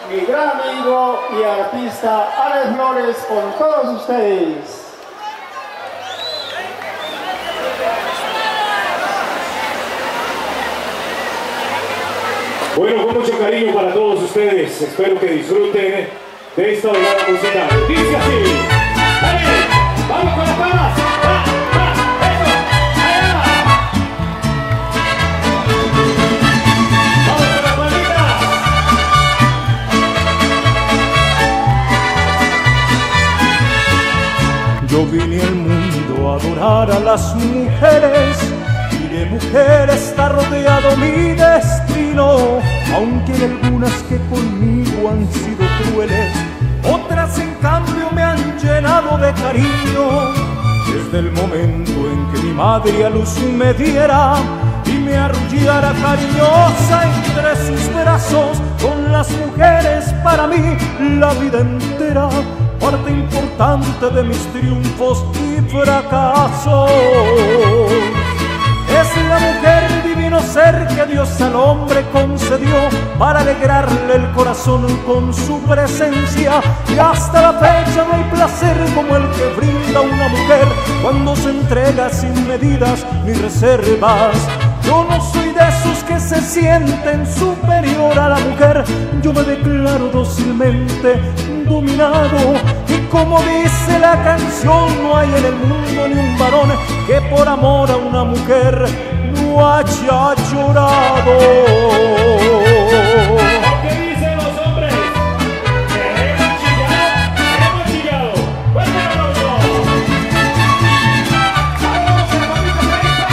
mi gran amigo y artista Alex Flores con todos ustedes. Bueno, con mucho cariño para todos ustedes, espero que disfruten de esta velada musical. Dice así, dale, vamos con las palmas, va, eso, allá. Vamos con las palmitas. Yo vine al mundo a adorar a las mujeres, y de mujer está rodeado mi destino, aunque hay algunas que conmigo han sido crueles, otras en cambio me han llenado de cariño. Desde el momento en que mi madre a luz me diera y me arrullara cariñosa entre sus brazos, con las mujeres para mí la vida entera, parte importante de mis triunfos y fracasos. Es la mujer, divino ser que Dios al hombre concedió para alegrarle el corazón con su presencia, y hasta la fecha no hay placer como el que brinda una mujer cuando se entrega sin medidas ni reservas. Yo no soy de esos que se sienten superior a la mujer, yo me declaro dócilmente dominado, y como dice la canción, no hay en el mundo ni un varón que por amor a una mujer no haya llorado. ¿Qué dicen los hombres? Hemos chillado. ¡Fuerte el aplauso! ¡Vamos, hermanito,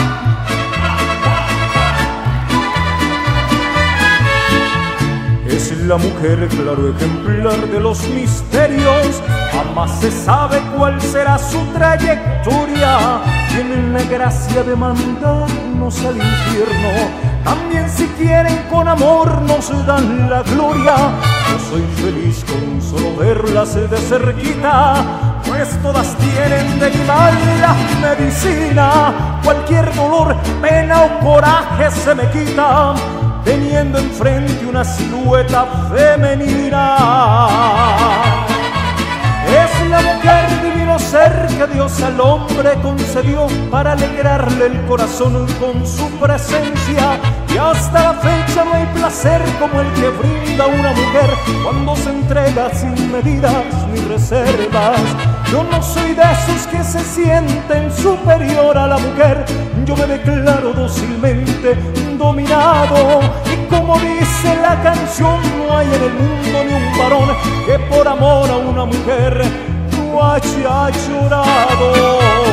Es la mujer, claro ejemplar de los misterios, jamás se sabe cuál será su trayectoria. Tienen la gracia de mandarnos al infierno, también si quieren con amor nos dan la gloria. Yo soy feliz con solo verlas de cerquita, pues todas tienen de mal la medicina. Cualquier dolor, pena o coraje se me quita teniendo enfrente una silueta femenina. Es la mujer, divino ser que Dios al hombre concedió para alegrarle el corazón con su presencia, y hasta la fecha no hay placer como el que brinda una mujer cuando se entrega sin medidas ni reservas. Yo no soy de esos que se sienten superior a la mujer, yo me declaro dócilmente dominado, y como dice la canción, no hay en el mundo ni un varón que por amor a una mujer no haya llorado.